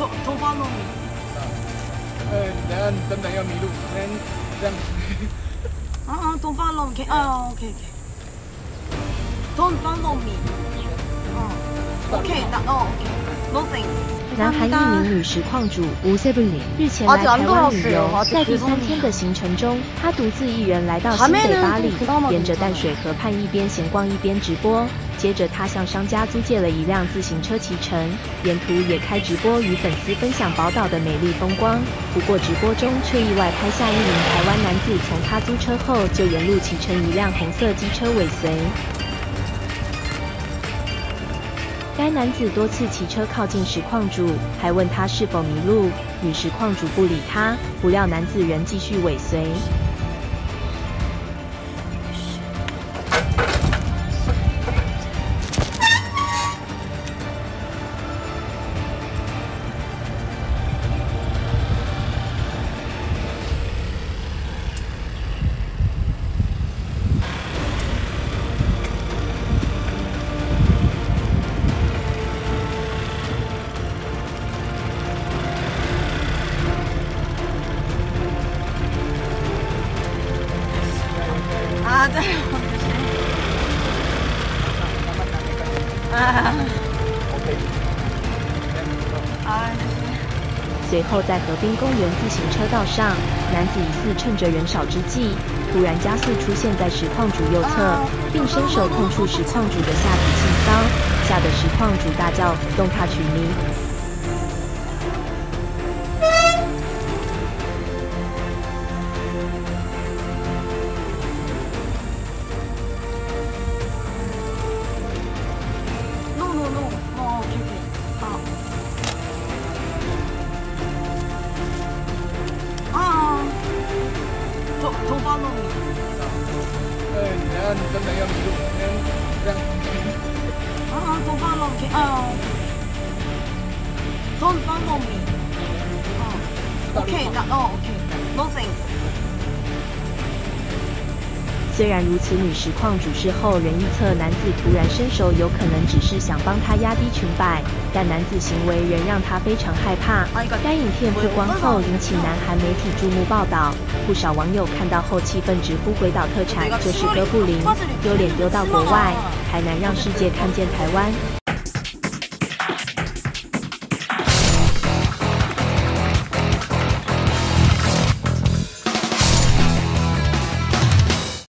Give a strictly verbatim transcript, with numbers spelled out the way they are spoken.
Don't follow me。 呃，等下等等要迷路，先这样。 啊啊，Don't follow me。啊，OK OK。Don't follow me。哦，OK，那哦 OK，Nothing。 南韩一名女实况主吴세블리日前来台湾旅游，在第三天的行程中，她独自一人来到新北巴黎，沿着淡水河畔一边闲逛一边直播。接着，她向商家租借了一辆自行车骑乘，沿途也开直播与粉丝分享宝岛的美丽风光。不过，直播中却意外拍下一名台湾男子从她租车后就沿路骑乘一辆红色机车尾随。该男子多次骑车靠近实况主，还问他是否迷路。女实况主不理他，不料男子仍继续尾随。 啊，对，啊啊， 随后在河滨公园自行车道上，男子疑似趁着人少之际，突然加速出现在实况主右侧，并伸手碰触实况主的下体性骚，吓得实况主大叫“动他取名”。 Don't follow me。 呃，等下等等要迷路，先这样。 啊啊，Don't follow me。啊 ，Don't follow me。哦，OK，那哦 OK，Nothing。 虽然如此，女实况主事后仍预测男子突然伸手有可能只是想帮她压低裙摆，但男子行为仍让她非常害怕。该影片曝光后引起南韩媒体注目报道，不少网友看到后气愤直呼鬼岛特产就是哥布林，丢脸丢到国外，还难让世界看见台湾。